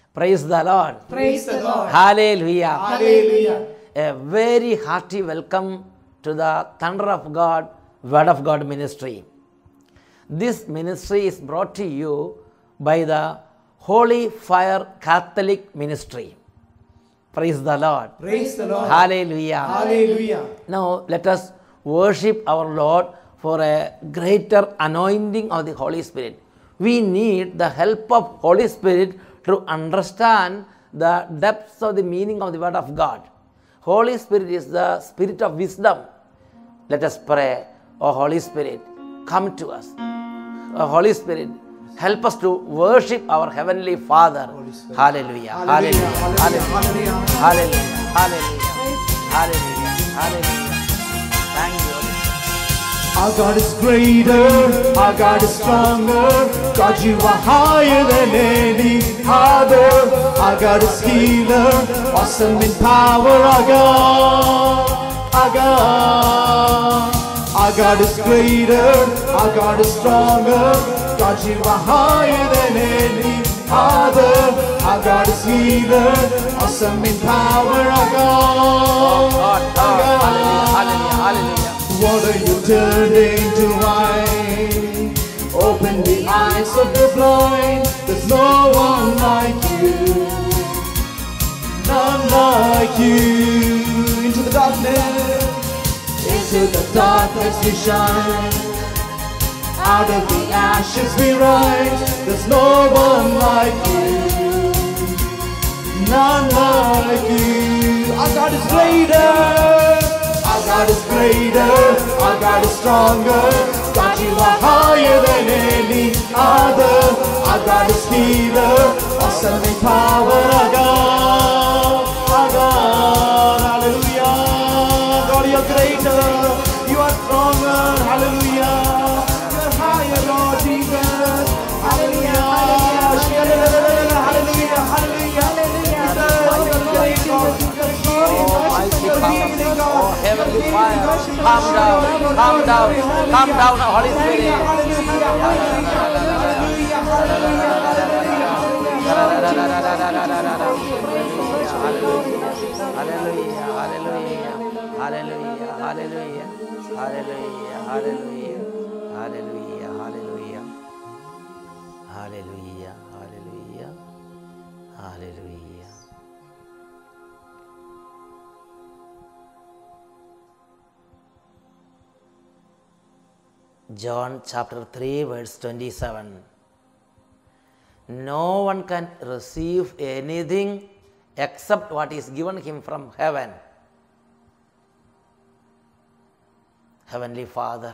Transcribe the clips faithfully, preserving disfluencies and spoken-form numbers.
Praise the Lord. Praise the Lord. Hallelujah. Hallelujah. A very hearty welcome to the Thunder of God, Word of God ministry. This ministry is brought to you by the Holy Fire Catholic Ministry. Praise the Lord. Praise the Lord. Hallelujah. Hallelujah. Now let us worship our Lord for a greater anointing of the Holy Spirit. We need the help of Holy Spirit to understand the depths of the meaning of the Word of God. Holy Spirit is the Spirit of wisdom. Let us pray. O Holy Spirit, come to us. O Holy Spirit, help us to worship our Heavenly Father. Hallelujah. Hallelujah. Hallelujah. Hallelujah. Hallelujah. Hallelujah. Hallelujah. Thank you. Our God is greater, our God is stronger. God, you are higher than any other. Our God is healer, awesome in power. Our God, our God. Our God is greater, our God is stronger. God, you are higher than any other. Our God is healer, awesome in power. Our God, God, God. Hallelujah. Hallelujah. Hallelujah. water you turned into wine. Open the eyes of the blind. There's no one like you, none like you. Into the darkness, into the darkness we shine. Out of the ashes we rise. There's no one like you, none like you. Our God is greater, our God is greater, our God is stronger. God, you are higher than any other. Our God is healer, awesome in power. Our God, our God, hallelujah. God, you are greater, you are stronger, hallelujah. You are higher, Lord Jesus, hallelujah. Hallelujah, hallelujah, hallelujah. Mighty power, oh heavenly fire, calm down, calm down, calm down, Holy Spirit. Hallelujah, hallelujah, hallelujah, hallelujah, hallelujah, hallelujah, hallelujah, hallelujah, hallelujah, hallelujah, hallelujah. John chapter three verse twenty-seven. No one can receive anything except what is given him from heaven. Heavenly Father,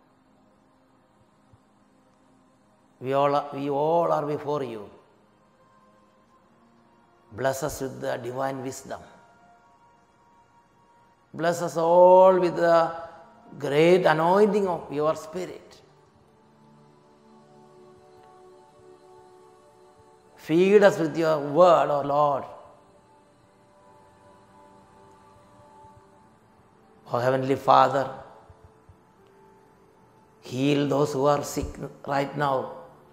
we all are, we all are before you. Bless us with the divine wisdom. Bless us all with the great anointing of your Spirit. Feed us with your word, O Lord. O Heavenly Father, heal those who are sick right now.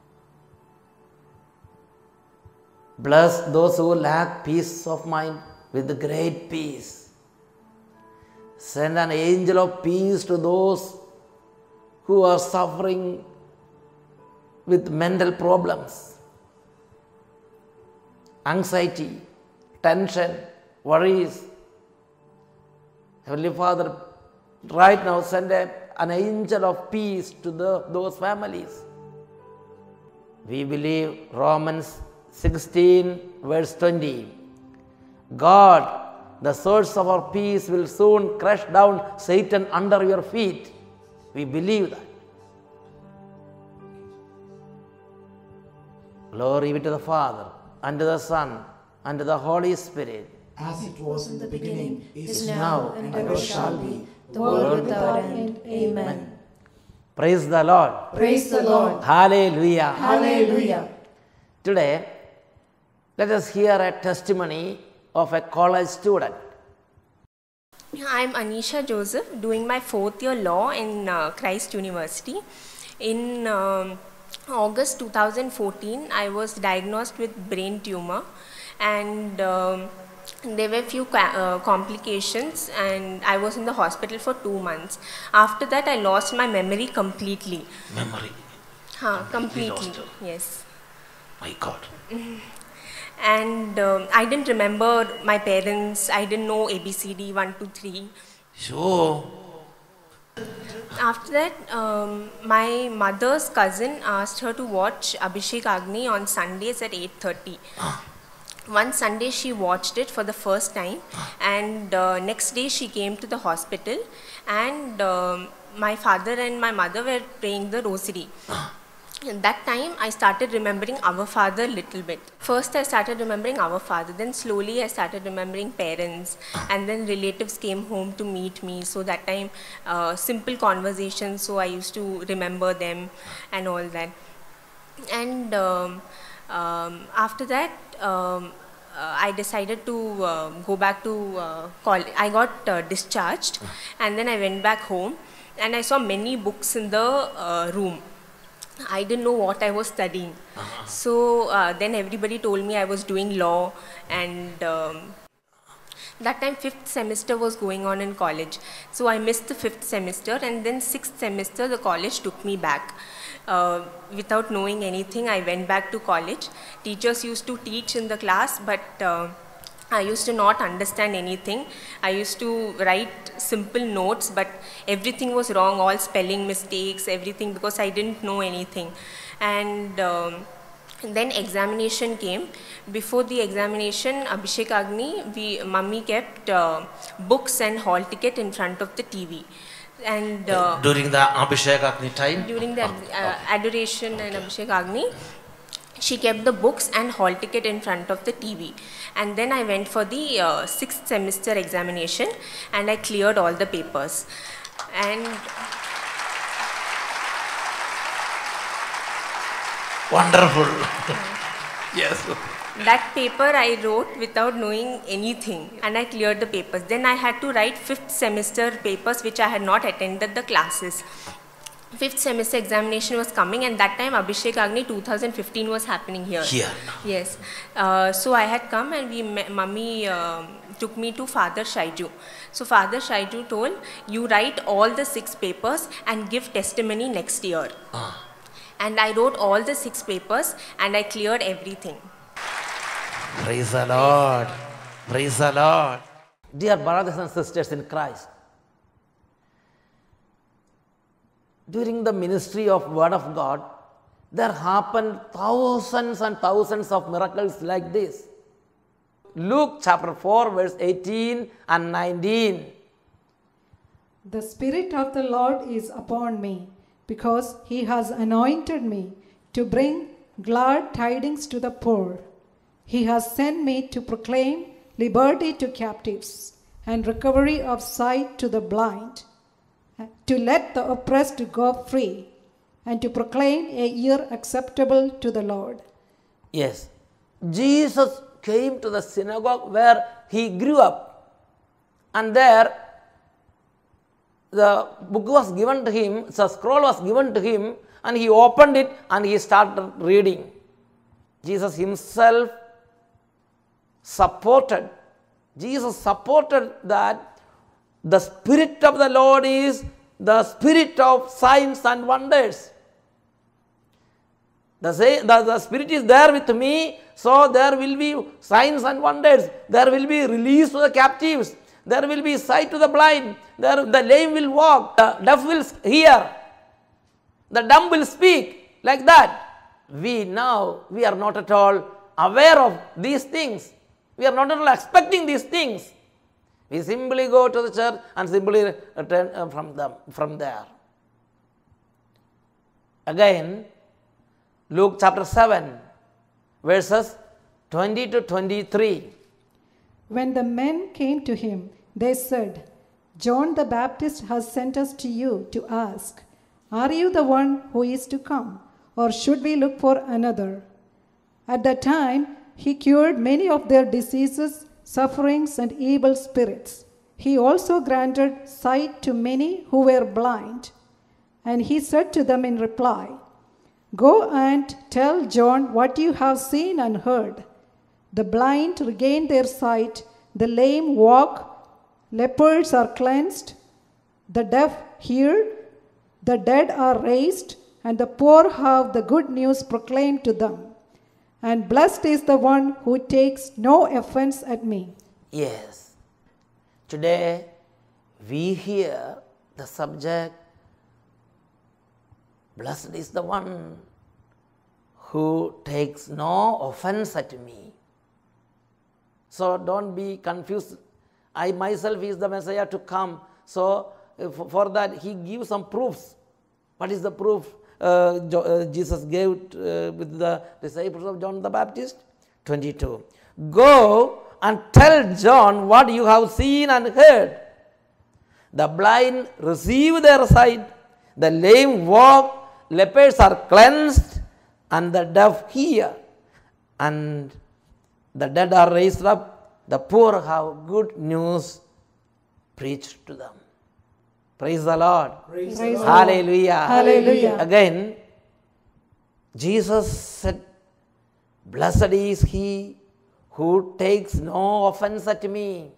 Bless those who lack peace of mind with the great peace. Send an angel of peace to those who are suffering with mental problems, anxiety, tension, worries. Heavenly Father, right now send a, an angel of peace to the, those families. We believe Romans sixteen verse twenty. God, the source of our peace, will soon crush down Satan under your feet. We believe that. Glory be to the Father, and to the Son, and to the Holy Spirit. As it was in the beginning, is is now, now, and and ever ever shall shall be, be. the world without end. Amen. Praise the Lord. Praise the Lord. Hallelujah. Hallelujah. Today, let us hear a testimony of a college student. I am Anisha Joseph, doing my fourth year law in uh, Christ University. In um, August two thousand fourteen, I was diagnosed with brain tumor, and um, there were few uh, complications, and I was in the hospital for two months. After that, I lost my memory completely. Memory. Huh, Completely completely. lost. Yes. My God. And um, I didn't remember my parents. I didn't know A B C D one two three. So, After that, um, my mother's cousin asked her to watch Abhishek Agni on Sundays at eight thirty. One Sunday she watched it for the first time, and uh, next day she came to the hospital, and um, my father and my mother were praying the rosary. At that time, I started remembering Our Father little bit. First, I started remembering Our Father. Then slowly, I started remembering parents. And then relatives came home to meet me. So that time, uh, simple conversations. So I used to remember them and all that. And um, um, after that, um, uh, I decided to uh, go back to uh, college. I got uh, discharged. And then I went back home. And I saw many books in the uh, room. I didn't know what I was studying. Uh-huh. So uh, then everybody told me I was doing law, and um, that time fifth semester was going on in college. So I missed the fifth semester, and then sixth semester the college took me back. Uh, without knowing anything, I went back to college. Teachers used to teach in the class, but uh, I used to not understand anything. I used to write simple notes, but everything was wrong, all spelling mistakes, everything, because I didn't know anything. And um, then examination came. Before the examination, Abhishek Agni, we, mummy kept uh, books and hall ticket in front of the T V. And uh, during the Abhishek Agni time? During the Oh, uh, okay. adoration okay. and Abhishek Agni, she kept the books and hall ticket in front of the T V. And then I went for the uh, sixth semester examination, and I cleared all the papers. And Wonderful. Yes. that paper I wrote without knowing anything, and I cleared the papers. Then I had to write fifth semester papers, which I had not attended the classes. Fifth semester examination was coming, and that time Abhishek Agni two thousand fifteen was happening here. Here. Yes. Uh, so I had come, and we mummy uh, took me to Father Shaiju. So Father Shaiju told, you write all the six papers and give testimony next year. Ah. And I wrote all the six papers, and I cleared everything. Praise the Lord. Praise the Lord. Dear brothers and sisters in Christ, during the ministry of Word of God, there happened thousands and thousands of miracles like this. Luke chapter four, verse eighteen and nineteen. The Spirit of the Lord is upon me, because He has anointed me to bring glad tidings to the poor. He has sent me to proclaim liberty to captives and recovery of sight to the blind, to let the oppressed go free, and to proclaim a year acceptable to the Lord. Yes, Jesus came to the synagogue where he grew up, and there the book was given to him, the scroll was given to him, and he opened it and he started reading. Jesus himself supported, Jesus supported that the Spirit of the Lord is the Spirit of signs and wonders. The, say, the, the Spirit is there with me, so there will be signs and wonders. There will be release to the captives. There will be sight to the blind. There, the lame will walk. The deaf will hear. The dumb will speak. Like that. We now, we are not at all aware of these things. We are not at all expecting these things. We simply go to the church and simply return from them, from there. Again, Luke chapter seven, verses twenty to twenty-three. When the men came to him, they said, John the Baptist has sent us to you to ask, are you the one who is to come, or should we look for another? At that time, he cured many of their diseases, sufferings, and evil spirits. He also granted sight to many who were blind. And he said to them in reply, Go and tell John what you have seen and heard. The blind regain their sight, the lame walk, lepers are cleansed, the deaf hear, the dead are raised, and the poor have the good news proclaimed to them. And blessed is the one who takes no offense at me. Yes. Today we hear the subject, blessed is the one who takes no offense at me. So don't be confused. I myself is the Messiah to come. So for that he gives some proofs. What is the proof uh, Jo- uh, Jesus gave uh, with the disciples of John the Baptist? twenty-two. Go and tell John what you have seen and heard. The blind receive their sight, the lame walk, lepers are cleansed, and the deaf hear, and the dead are raised up, the poor have good news preached to them. Praise the Lord. Praise the Lord. Hallelujah. Hallelujah. Again, Jesus said, blessed is he who takes no offense at me.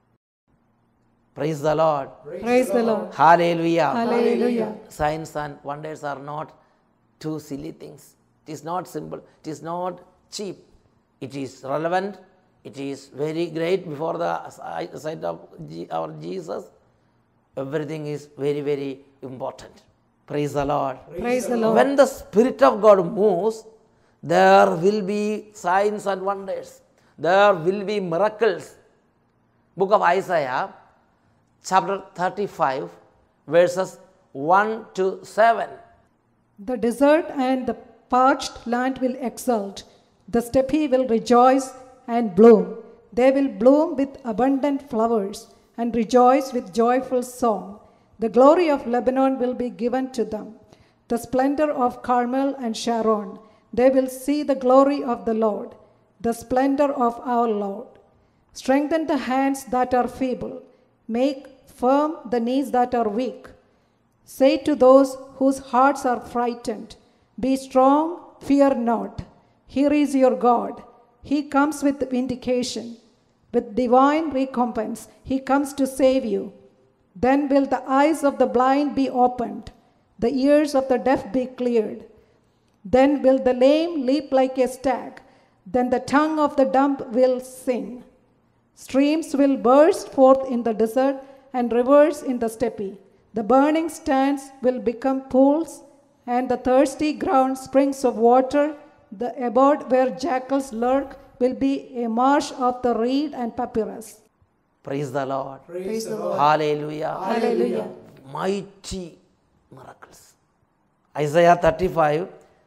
Praise the Lord. Praise the Lord. Hallelujah. Hallelujah. Signs and wonders are not two silly things. It is not simple. It is not cheap. It is relevant. It is very great before the sight of our Jesus. Everything is very, very important. Praise the Lord. Praise the Lord. When the Spirit of God moves, there will be signs and wonders. There will be miracles. Book of Isaiah, chapter thirty-five, verses one to seven. The desert and the parched land will exult. The steppe will rejoice and bloom. They will bloom with abundant flowers and rejoice with joyful song. The glory of Lebanon will be given to them, the splendor of Carmel and Sharon. They will see the glory of the Lord, the splendor of our Lord. Strengthen the hands that are feeble. Make firm the knees that are weak. Say to those whose hearts are frightened, be strong, fear not. Here is your God. He comes with vindication. With divine recompense, he comes to save you. Then will the eyes of the blind be opened, the ears of the deaf be cleared. Then will the lame leap like a stag. Then the tongue of the dumb will sing. Streams will burst forth in the desert and rivers in the steppe. The burning stands will become pools, and the thirsty ground springs of water. The abode where jackals lurk will be a marsh of the reed and papyrus. Praise the Lord. Praise the Lord. Hallelujah. Hallelujah. Mighty miracles. Isaiah thirty-five,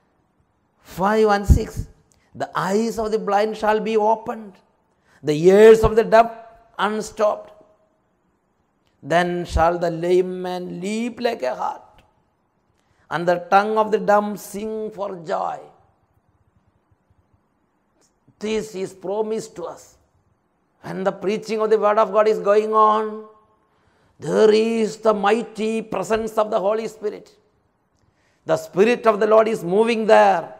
five and six. The eyes of the blind shall be opened, the ears of the deaf unstopped. Then shall the lame man leap like a hart, and the tongue of the dumb sing for joy. This is promised to us. When the preaching of the word of God is going on, there is the mighty presence of the Holy Spirit. The Spirit of the Lord is moving there.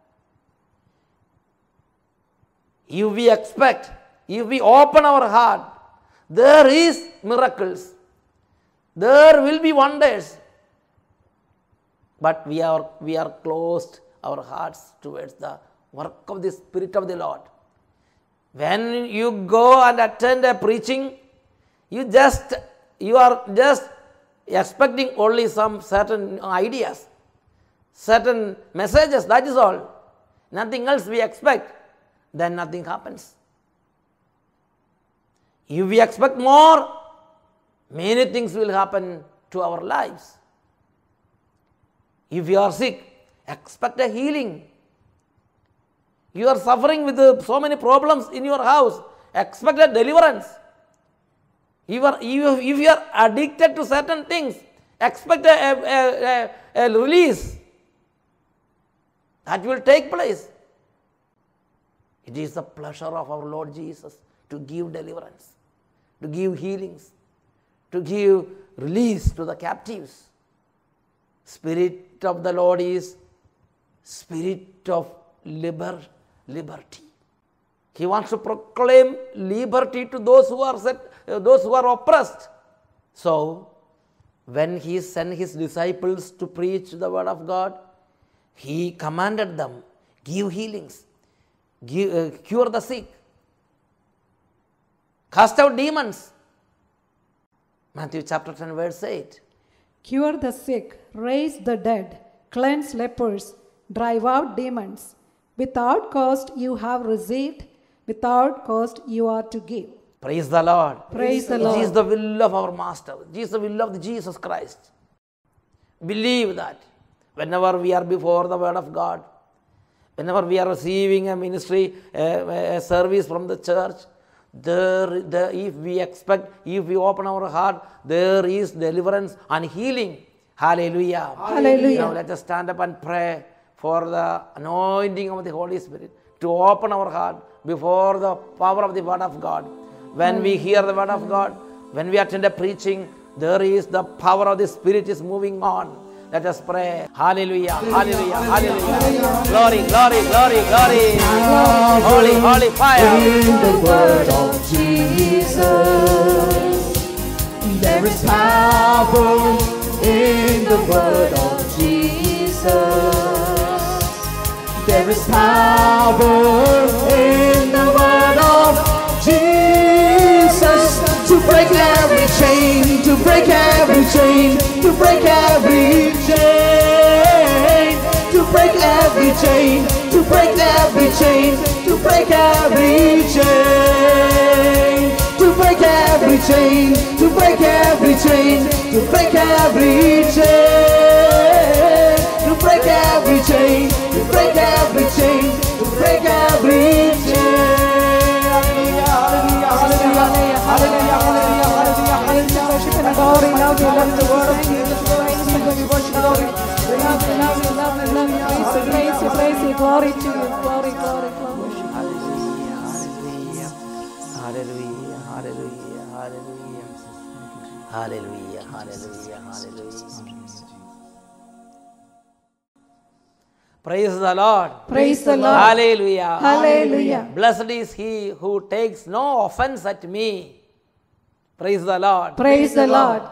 If we expect, if we open our heart, there is miracles. There will be wonders. But we are, we are closed our hearts towards the work of the Spirit of the Lord. When you go and attend a preaching, you just, you are just expecting only some certain ideas, certain messages, that is all. Nothing else we expect, then nothing happens. If we expect more, many things will happen to our lives. If you are sick, expect a healing. You are suffering with uh, so many problems in your house, expect a deliverance. You are, if, if you are addicted to certain things, expect a, a, a, a release. That will take place. It is the pleasure of our Lord Jesus to give deliverance, to give healings, to give release to the captives. Spirit of the Lord is spirit of liber, liberty. He wants to proclaim liberty to those who are set, uh, those who are oppressed. So, when he sent his disciples to preach the word of God, he commanded them, give healings, give, uh, cure the sick, cast out demons. Matthew chapter ten verse eight. Cure the sick, raise the dead, cleanse lepers, drive out demons. Without cost you have received, without cost you are to give. Praise the Lord. Praise the It Lord. is the will of our Master. It is the will of Jesus Christ. Believe that whenever we are before the word of God, whenever we are receiving a ministry, a, a service from the church, there, the, if we expect, if we open our heart, there is deliverance and healing. Hallelujah. Hallelujah. Now let us stand up and pray for the anointing of the Holy Spirit to open our heart before the power of the word of God. When we hear the word of God, when we attend a preaching, there is the power of the Spirit is moving on. Let us pray. Hallelujah, hallelujah, hallelujah. Glory, glory, glory, glory. Holy, holy fire. In the word of Jesus, there is power. In the word of Jesus, there is power. In the word of Jesus, to break every chain, to break every chain, to break every chain, to break every chain, to break every chain, to break every chain, to break every chain, to break every chain, to break every chain, to break every chain, to break every chain, to break every chain. Hallelujah, hallelujah, hallelujah, hallelujah, hallelujah. Worship and glory. Now we love the word of Jesus Christ. We worship glory. We love you, love you, love you, love you. Praise you, praise you, praise you. Glory to you. Glory, glory, glory. Hallelujah, hallelujah, hallelujah, hallelujah, hallelujah, hallelujah, hallelujah. Praise the Lord. Praise the Lord. Hallelujah. Hallelujah. Blessed is he who takes no offense at me. Praise the Lord. Praise the Lord.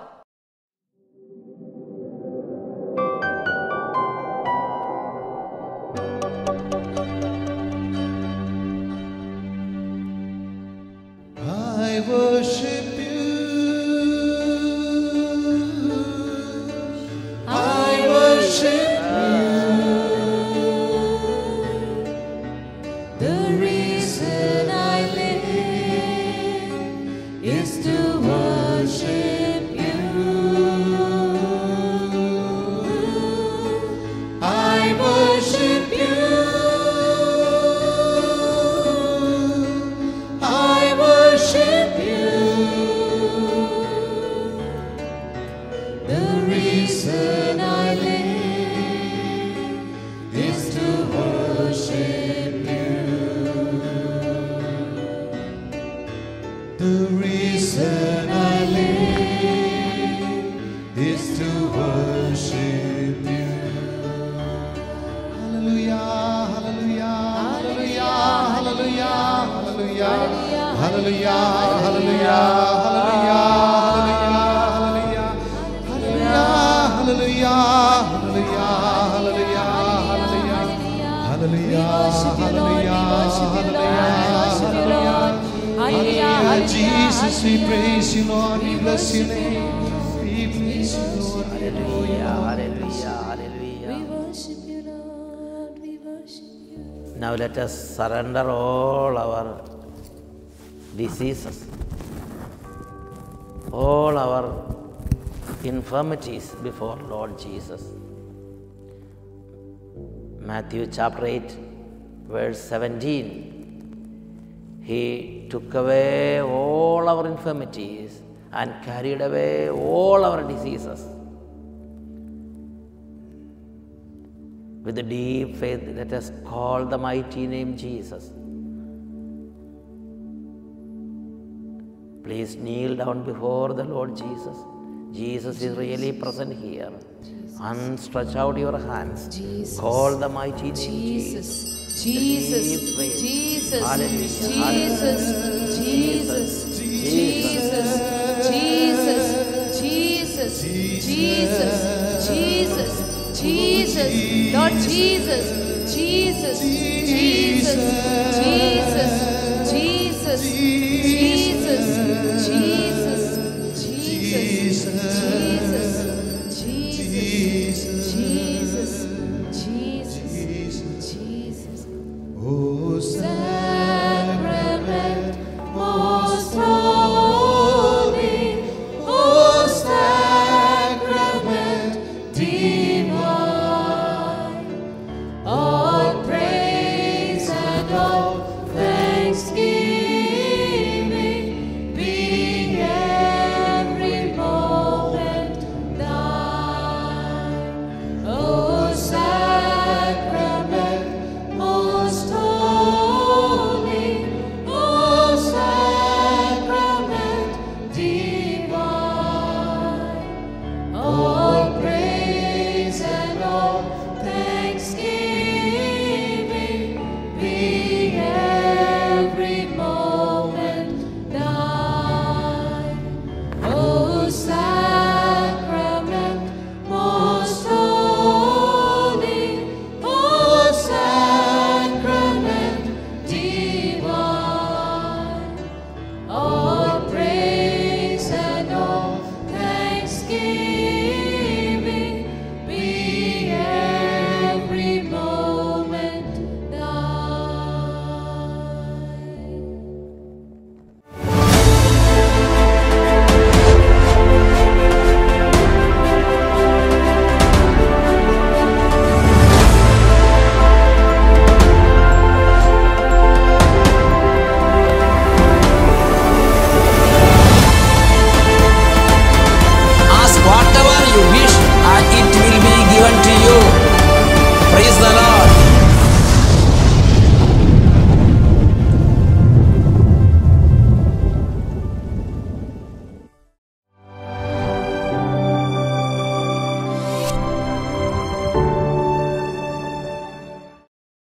I worship you. I worship you. The reason I live is to worship you. I worship you. I worship you. The reason I live is to worship you. The reason I live is to worship you. Hallelujah, hallelujah, hallelujah, hallelujah, hallelujah, hallelujah, hallelujah, hallelujah, hallelujah, hallelujah, hallelujah, hallelujah. Jesus, we praise you, Lord. We bless your name. We praise you, Lord. Hallelujah, hallelujah, hallelujah. worship you, Lord, we worship you. Now let us surrender all our diseases, all our infirmities before Lord Jesus. Matthew chapter eight, verse seventeen. He took away all our infirmities and carried away all our diseases. With a deep faith, let us call the mighty name Jesus. Please kneel down before the Lord Jesus. Jesus is really present here. And stretch out your hands. Jesus. Call the mighty name Jesus. Jesus. Jesus. Deep praise. Jesus. Hallelujah. Jesus. Jesus. Jesus. Jesus. Jesus. Jesus. Jesus. Jesus. Lord Jesus. Jesus. Jesus. Jesus. Jesus. Jesus. Jesus. Jesus. Jesus. Jesus. Jesus. Oh, Sacrament most holy, oh sacrament divine, all praise and all thanksgiving